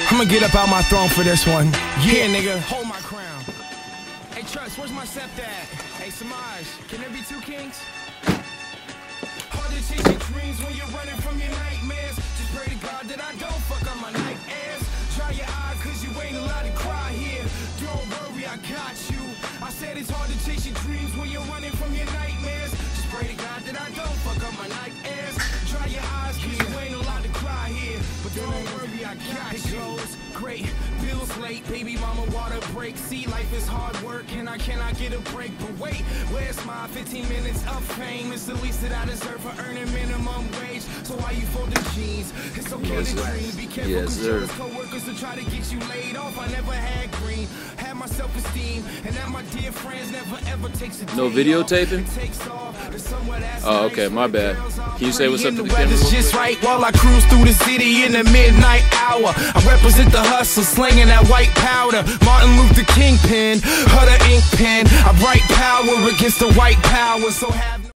I'ma get up out my throne for this one. Yeah, nigga. Hold my crown. Hey, Trust, where's my scepter at? Hey, Samaj, can there be two kings? Hard to chase your dreams when you're running from your nightmares. Just pray to God that I don't fuck up my night airs. Dry your eye, cause you ain't allowed to cry here. Don't worry, I got you. I said it's hard to chase your dreams when you're running from your nightmares. Just pray to God that I don't fuck up my night airs. Dry your eyes, cause you ain't allowed to cry here. But don't worry, I got you. Clothes, great, bills late, baby mama water break. See, life is hard work and I cannot get a break. But wait, where's my 15 minutes of fame? It's the least that I deserve for earning minimum wage. So why you folding jeans? It's okay to dream. Be careful, cause jealous co-workers will try to get you laid off. I never had green, had my self-esteem, and that my dear friends never ever takes a day. No videotaping? Oh, okay, my bad. Can you say what's up to the camera? It's just right while I cruise through the city in the midnight hour. I represent the hustle, slinging that white powder. Martin Luther King pen, her the ink pen. I write power against the white power, so have